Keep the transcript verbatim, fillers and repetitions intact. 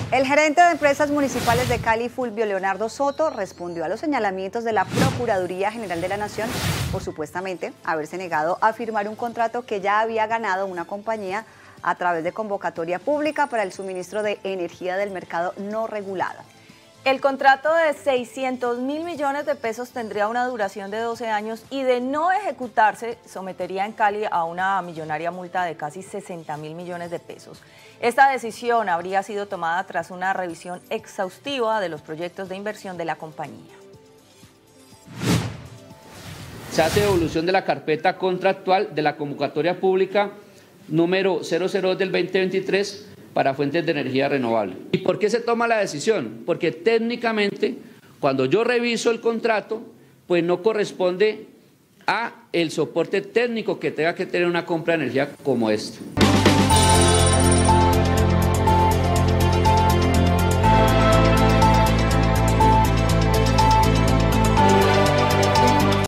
El gerente de Empresas Municipales de Cali, Fulvio Leonardo Soto, respondió a los señalamientos de la Procuraduría General de la Nación por supuestamente haberse negado a firmar un contrato que ya había ganado una compañía a través de convocatoria pública para el suministro de energía del mercado no regulado. El contrato de seiscientos mil millones de pesos tendría una duración de doce años y de no ejecutarse sometería en Cali a una millonaria multa de casi sesenta mil millones de pesos. Esta decisión habría sido tomada tras una revisión exhaustiva de los proyectos de inversión de la compañía. Se hace devolución de la carpeta contractual de la convocatoria pública número cero cero dos del veinte veintitrés para fuentes de energía renovable. ¿Y por qué se toma la decisión? Porque técnicamente, cuando yo reviso el contrato, pues no corresponde a el soporte técnico que tenga que tener una compra de energía como esta.